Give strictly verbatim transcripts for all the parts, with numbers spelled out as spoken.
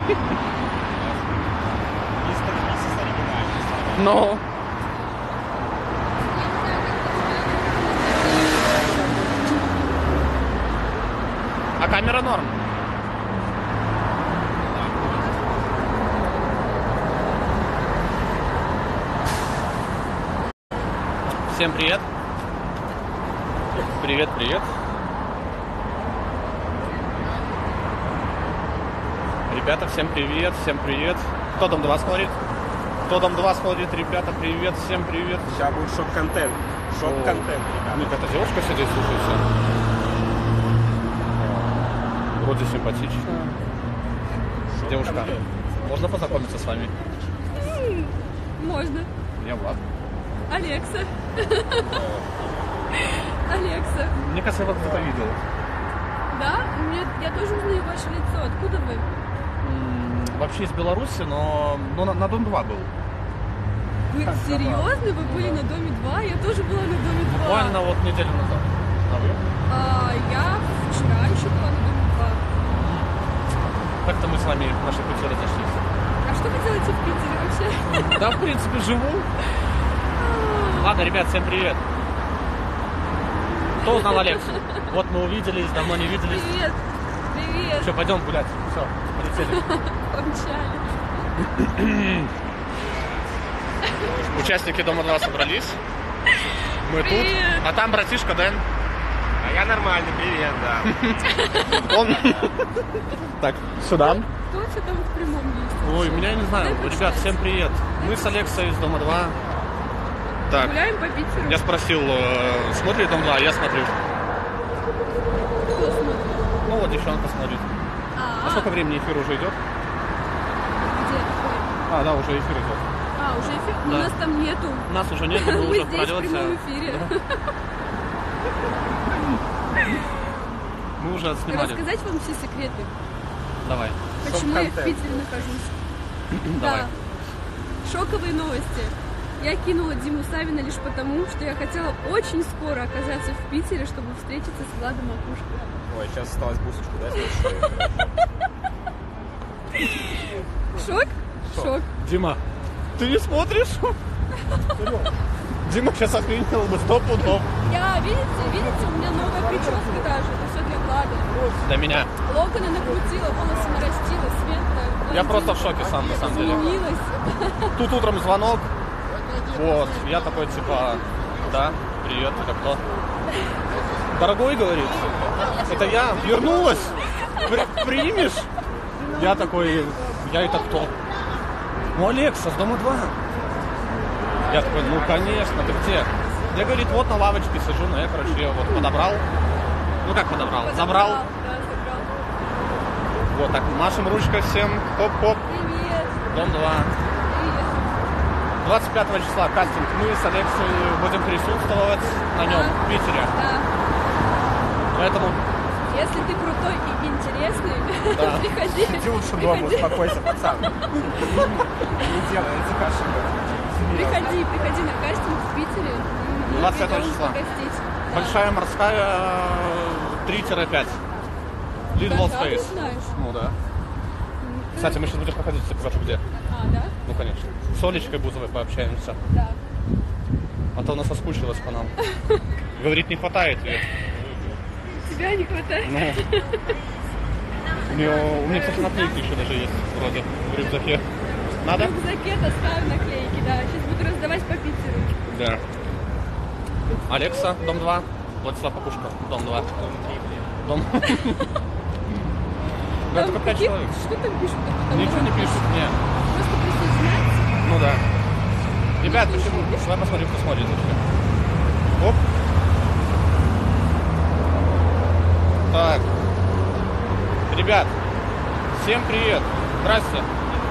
Ну. А камера норм. Всем привет. Привет, привет. Ребята, всем привет, всем привет. Кто дом два смотрит? Кто дом два смотрит? Ребята, привет, всем привет. Сейчас будет шок-контент. Шок-контент, ребята. Ну, какая-то девушка сидит, слушается. Вроде симпатичная. Девушка, можно познакомиться с вами? Можно. Меня Влад. Алекса. Алекса. Мне кажется, я вас где-то видел. Да? Мне, я тоже узнаю ваше лицо. Откуда вы? М, Вообще из Беларуси, но, но на, на Дом два был. Вы серьезно? Вы были на Доме два? Я тоже была на Доме два. Буквально вот неделю назад. А вы? А, я вчера еще была на Доме два. Как-то мы с вами наши пути разошлись. А что вы делаете в Питере вообще? Да, в принципе, живу. Ладно, ребят, всем привет. Кто узнал Алексу? Вот мы увиделись, давно не виделись. Привет. Привет. Все, пойдем гулять. Все, полетели. Помчали. Участники Дома два собрались. Мы Привет. тут. А там братишка Дэн. А я нормально, привет, да. Он... Так, сюда. Кто вообще там в прямом есть? Ой, меня я не знаю. Дай Ребят, почитать. всем привет. Мы с Алексой из Дома два. Так, Гуляем по Питеру. я спросил, э, смотрит Дом два, я смотрю. Кто смотрит? Ну вот девчонка смотрит. А, А сколько времени эфир уже идет? где такой? А, да, уже эфир идет. А, уже эфир? Да. У нас там нету. Нас уже нет, мы Мы уже в здесь в пролете. прямом эфире. Мы уже отснимали. Рассказать вам все секреты, Давай. почему я в Шок-контент. Питере нахожусь. Давай. Да. Шоковые новости. Я кинула Диму Савина лишь потому, что я хотела очень скоро оказаться в Питере, чтобы встретиться с Владом Макушко. Ой, сейчас осталось бусочку, да, слушай? Шок? Шок. Дима, ты не смотришь? Дима сейчас охренел бы сто пудов. Я, видите, видите, у меня новая прическа даже. Это все для Влада. Для меня. Локоны накрутила, волосы нарастила, светлая. Я просто в шоке сам, на самом деле. Изменилась. Тут утром звонок. Вот, я такой, типа, да, привет, это кто? Дорогой, говорит, это я, вернулась, При- примешь? Я такой, я это кто? Ну, Алекса, с Дома два. Я такой, ну, конечно, ты где? Я, говорит, вот на лавочке сижу, но я, короче, ее вот подобрал. Ну, как подобрал? Забрал. Да, забрал. Вот так, машем ручкой всем, хоп-хоп, Привет. Дом два. Привет. двадцать пятого числа кастинг. Мы с Алексой будем присутствовать на нем в Питере. Да. Поэтому Если ты крутой и интересный, Да. приходи. Иди лучше дома, приходи. успокойся, пацан. Не делай эти каши. Приходи, приходи на кастинг в Питере. Мы двадцать пятого придем числа. погостить. Да. большая морская три пять. Lidl Да, ты Space. знаешь. Ну да. Кстати, мы сейчас будем проходить, я покажу где. А, да? Ну конечно. С Олечкой Бузовой пообщаемся. Да. А то она соскучилась по нам. Говорит, не хватает ее. Тебя не хватает? Ну. У нее, у меня, кстати, наклейки еще даже есть вроде в рюкзаке. Надо? В рюкзаке доставим наклейки, да. Сейчас буду раздавать по Питеру. Да. Алекса, Дом два. Владислав Покушко, Дом два. Дом. Ну, это Там только пять какие- человек. Что там пишут? Там Ничего не пишут, нет. Просто присоединяться. Ну да. Ребят, почему? Давай посмотрим, кто смотрит вообще. Оп. Так. Ребят, всем привет. Здрасте.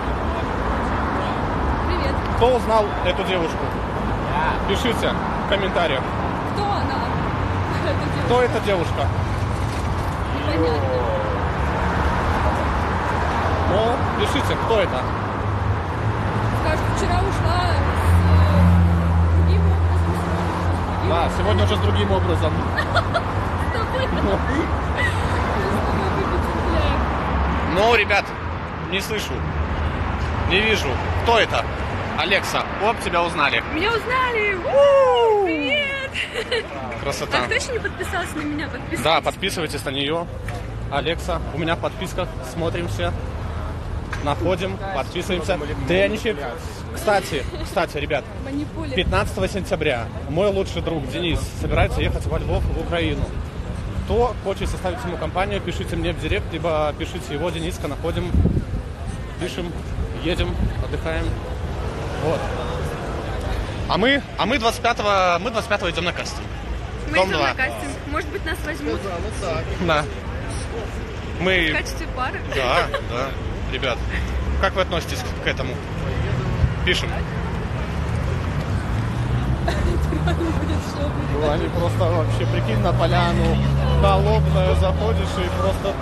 Привет. Кто узнал эту девушку? Пишите в комментариях. Кто она? Эта девушка. Кто эта девушка? Непонятно. Ну, пишите, кто это? Скажут, вчера ушла с э, другим образом. с другим Да, сегодня уже с другим образом. с тобой. С тобой выпить гуляем. Ну, ребят, Не слышу. Не вижу. Кто это? Алекса. Оп, тебя узнали. Меня узнали! У-у-у! Привет! Красота. А кто еще не подписался на меня? Подписывайтесь. Да, подписывайтесь на нее. Алекса, у меня подписка. Смотримся. Находим, подписываемся. Денчик. Кстати, кстати, ребят, Манипуля. пятнадцатого сентября мой лучший друг Денис собирается ехать во Львов, в Украину. Кто хочет составить ему компанию, пишите мне в директ, либо пишите его, Дениска, находим, пишем, едем, отдыхаем. Вот. А мы, а мы двадцать пятого, мы двадцать пятого идем на кастинг. Мы Дом идем два. на кастинг. Может быть, нас возьмут Да. в Мы... качестве пары. Да, да. Ребят, как вы относитесь к этому? Пишем. Ну, они просто вообще, прикинь, на поляну холодную заходишь и просто...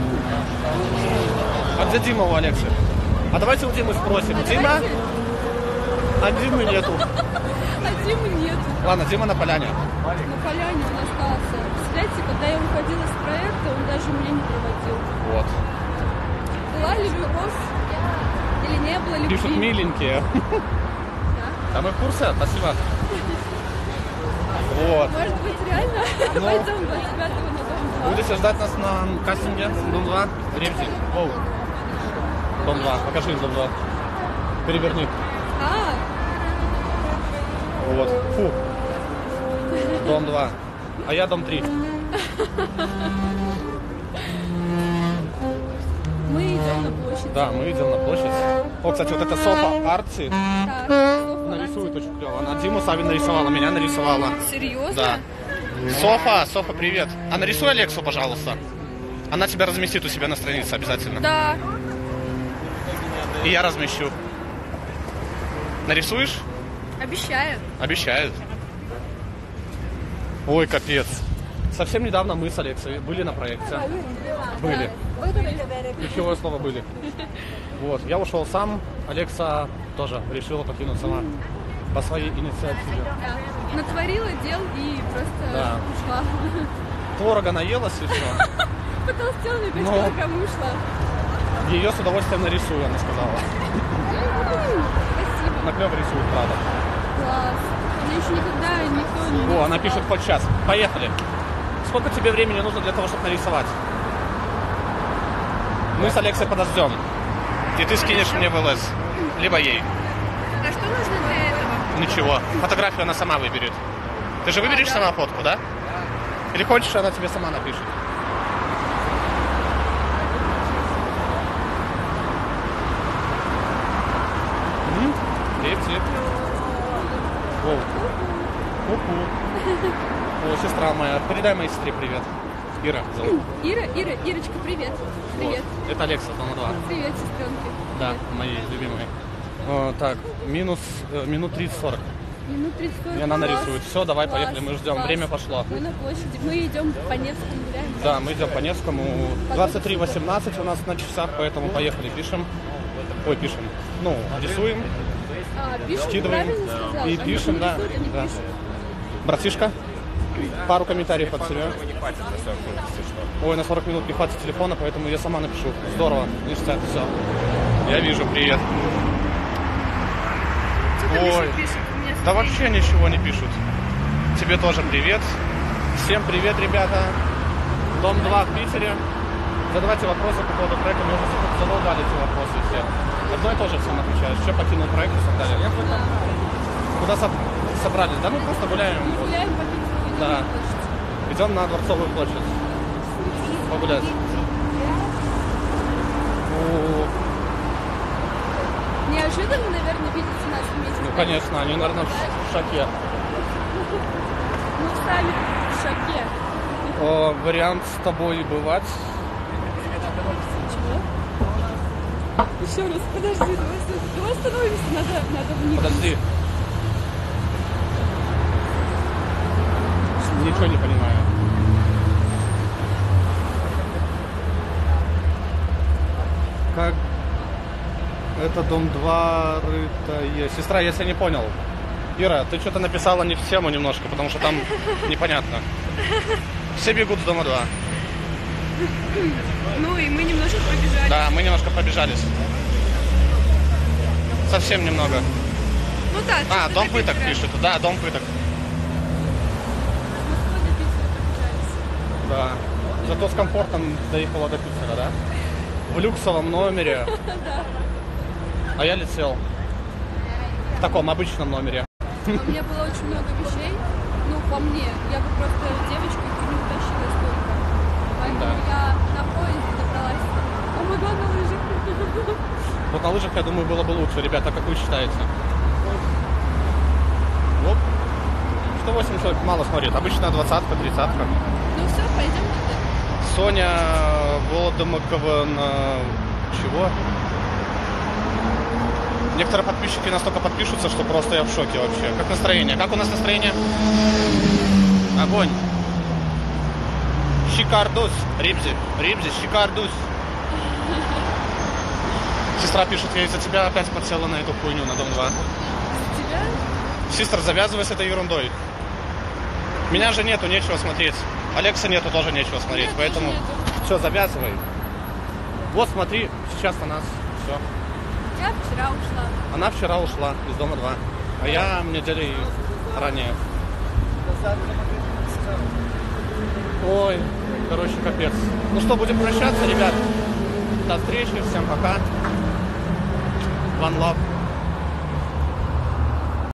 А где Дима у Алексы? А давайте у Димы спросим. А Дима? давайте. А Димы нету. А Димы нету. Ладно, Дима на поляне. На поляне он остался. Представляете, когда я уходила с проекта, он даже меня не проводил. Вот. Была ли любовь или не было любви? Пишут миленькие. Да. А мы в курсе? Спасибо. Вот. Может быть, реально? Ну. Пойдем двадцать пятого на Дом два. Будете ждать нас на кастинге Дом два? Ремзи. Оу. Дом два. Покажи Дом два. Переверни. А, Вот. Фу. Дом два. А я Дом три. мы идем на площадь. Да, мы идем на площадь. О, кстати, вот это Софа Арти Да. Софа нарисует очень клево. Она Диму Савин нарисовала, меня нарисовала. Арти. Серьезно? Да. Софа, Софа, привет. А нарисуй Алексу, пожалуйста. Она тебя разместит у себя на странице обязательно. Да. И я размещу. Нарисуешь? Обещаю. Обещают. Ой, капец. Совсем недавно мы с Алексой были на проекте. Были. Ключевое слово были. Вот. Я ушел сам. Алекса тоже решила покинуть сама. По своей инициативе. Да. Натворила дел и просто Да. ушла. Творога наелась и все. Потолстела на пять Ну. килограмм и ушла. Ее с удовольствием нарисую, она сказала. Спасибо. Она клево рисует, правда. Класс. Мне еще никогда никто не... О, она пишет хоть час. Поехали. Сколько тебе времени нужно для того, чтобы нарисовать? Мы с Алексой подождем. И ты скинешь мне в ЛС. Либо ей. А что нужно для этого? Ничего. Фотографию она сама выберет. Ты же выберешь сама фотку, да? Или хочешь, она тебе сама напишет? М? Привет. Воу. Ку-ку. О, сестра моя. Передай моей сестре привет. Ира зовут. Ира, Ира, Ирочка, привет. Привет. Вот. Это Алекса, Дом два. Привет, сестренки. Да, мои любимые. О, так, минус э, минут тридцать-сорок. Минут тридцать. И она нарисует. Все, давай, Класс, поехали, мы ждем. класс. Время пошло. Мы на площади. Мы идем по Невскому гуляем. Да, мы идем по Невскому. двадцать три восемнадцать у нас на часах, поэтому поехали, пишем. Ой, пишем. Ну, рисуем А, пишем, Скидываем правильно сказал. и Они пишем, не да, рисуют, они да. пишут. Братишка, пару комментариев от себя. Не хватит на сорок минут, если что. Ой, на сорок минут не хватит телефона, поэтому я сама напишу. Здорово, ништяк, все. Я вижу, привет. Что там Ой. еще пишут? У меня Да смотри. вообще ничего не пишут. Тебе тоже привет. Всем привет, ребята. Дом два в Питере. Задавайте вопросы по поводу проекта. Мы уже задолбали эти вопросы все. Одно и то же всем отвечаешь. Что покинул проект и так далее. Куда со- собрались? Да мы просто гуляем. Мы гуляем по Питеру. идем Да. на площадь. Идем на Дворцовую площадь. Погулять. Ну, Неожиданно, наверное, видите нас вместе. ну, конечно, они, наверное, в ш- в шоке. Мы сами в шоке. О, вариант с тобой бывать. Чего? Еще раз, подожди, давай, с- давай остановимся, надо, надо вникнуть. Подожди. Ничего не понимаю. Как это Дом два рытая. Сестра, если не понял. Ира, ты что-то написала не в тему немножко, потому что там непонятно. Все бегут с Дома два. Ну и мы немножко побежали. Да, мы немножко побежались. Совсем немного. Ну так. А, чуть-чуть дом до пыток Питера. пишет. Да, дом пыток. С Москвы до Питера побежались. Да. Зато с комфортом доехала до Питера, да? В люксовом номере. А я летел. В таком обычном номере. У меня было очень много вещей. Ну, по мне. Я бы просто девочка не утащила столько. Поэтому Да. я на поезде добралась. О, мы на лыжах. Вот на лыжах, я думаю, было бы лучше. Ребята, как вы считаете? Вот. сто восемь человек мало смотрит. Обычно двадцатка, тридцатка. Ну все, пойдем туда. Соня Володомыкова на... Чего? Некоторые подписчики настолько подпишутся, что просто я в шоке вообще. Как настроение? Как у нас настроение? Огонь. Шикардус. Рибзи. Рибзи, шикардус. Сестра пишет, я из-за тебя опять подсела на эту хуйню, на Дом два. Тебя? Сестра, завязывай с этой ерундой. Меня же нету, нечего смотреть. Алекса нету, тоже нечего смотреть. Меня Поэтому тоже нету. все, завязывай. Вот смотри, сейчас на нас. Все. Я вчера ушла. Она вчера ушла из Дома два. А я неделей ранее. Ой, короче, капец. Ну что, будем прощаться, ребят. До встречи, всем пока. One love.